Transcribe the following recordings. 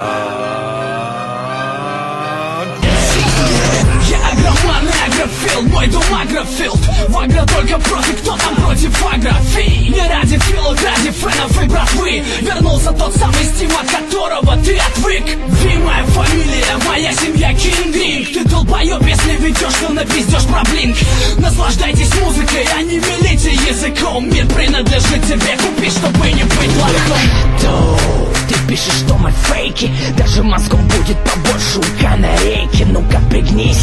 Я агроман и агрофил, мой дом агрофилд. В агро только профи, кто там против агрофи? Не ради филов, ради фенов и братвы. Вернулся тот самый Стив, от которого ты отвык. Ви моя фамилия, моя семья Кинг. Ты долбоёб, если ведешь, то напиздешь про блинк. Наслаждайтесь музыкой, а не мелите языком. Мир принадлежит тебе, купи, чтобы не быть лохом. Ты пишешь, что мы фейки, даже мозгов будет побольше у канарейки. Ну-ка пригнись,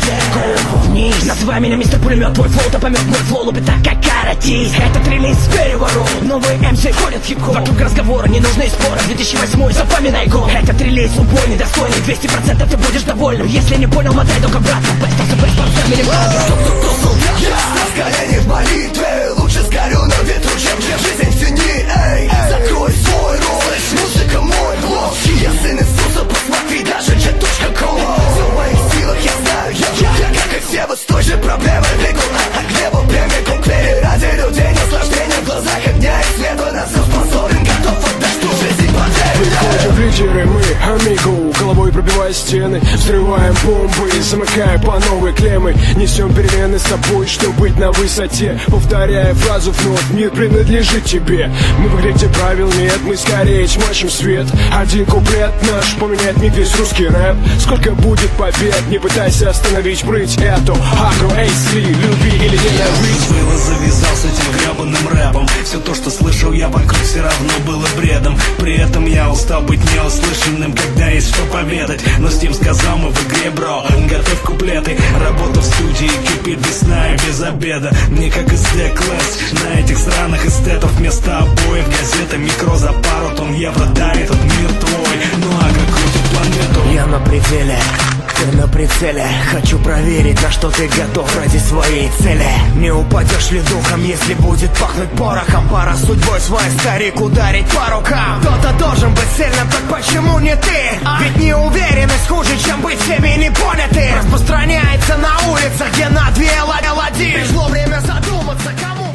голову вниз. Называй меня мистер пулемет, твой флоу-то помет, мой флоу лупит так, как каратист. Этот релиз переворот, новые МС ходят в хип-хоп. Вокруг разговора не нужны споры, 2008 запоминай год. Этот релиз убой недостойный, 200% ты будешь довольным. Если не понял, мотай только обратно. Best of the best, под фэмилем агро. Я на колени в молитве, лучше сгорю на ветру, чем жизнь в тени. Эй, закрой свой рот, музыка мой блог. Я сын Иисуса, посмотри, даже jet.com. Все в моих силах, я знаю, я как и все, вот с той же проблемой бегу. А хлебу прямиком к двери, ради людей наслаждения в глазах огня и света. На все способен, готов отдать, что жизнь потеряна. Выходим в лидеры мы, амигу, головой пробивая стены, взрываем бомбы, замыкая по новой клеммы. Несем перемены с собой, чтобы быть на высоте. Повторяя фразу вновь, мир принадлежит тебе. Мы в игре, где правил нет, мы скорее тьма, чем свет. Один куплет наш поменяет миг, весь русский рэп. Сколько будет побед, не пытайся остановить прыть эту агро, эйсли, люби или ненавидь. Было завязал с этим гребаным рэпом. Все то, что слышал я вокруг, все равно было бредом. При этом я устал быть неуслышанным, когда есть что поведать. Но Стим сказал, мы в игре, бро, готовь куплеты. Работа в студии кипит весна и без обеда. Не как из Класс. На этих сраных эстетов вместо обоев газета микро за пару тонн евро. Да, этот мир твой, ну а как крутит планету. Я на пределе, ты на прицеле. Хочу проверить, на что ты готов ради своей цели. Не упадешь ли духом, если будет пахнуть порохом? Пора судьбой свой, старик, ударить по рукам. Кто-то должен быть сильным, так почему не ты? Ведь неуверенность хуже, чем быть всеми непонятым. Распространяется на улицах, где на две ладьи. Пришло время задуматься, кому